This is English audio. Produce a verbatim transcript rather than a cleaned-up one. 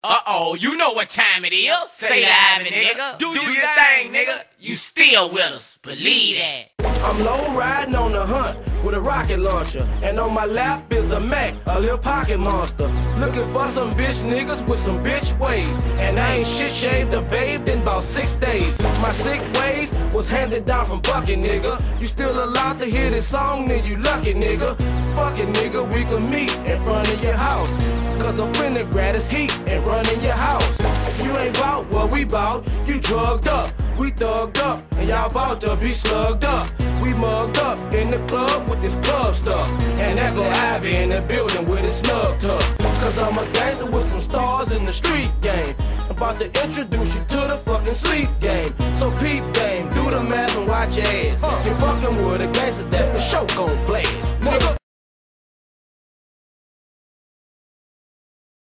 Uh-oh, you know what time it is. Say live, nigga. Do, Do your thing, nigga. You still with us. Believe that. I'm low riding on the hunt with a rocket launcher, and on my lap is a Mac, a little pocket monster. Looking for some bitch niggas with some bitch ways, and I ain't shit shaved or bathed in about six days. My sick ways was handed down from Bucket, nigga. You still allowed to hear this song, then you lucky, nigga. Fuck it, nigga, we can meet in front of your house, cause I'm finna grab this heat and run in your house. You ain't bout what we bout, you drugged up, we thugged up, and y'all bout to be slugged up. We mugged up in the club with this club stuff, and that's Lil Ivy in the building with his snug tuck. Cause I'm a gangster with some stars in the street game, about to introduce you to the fucking sleep game. So peep game, do the math and watch your ass. You're fucking with a gangster that for sure gon' blast, nigga.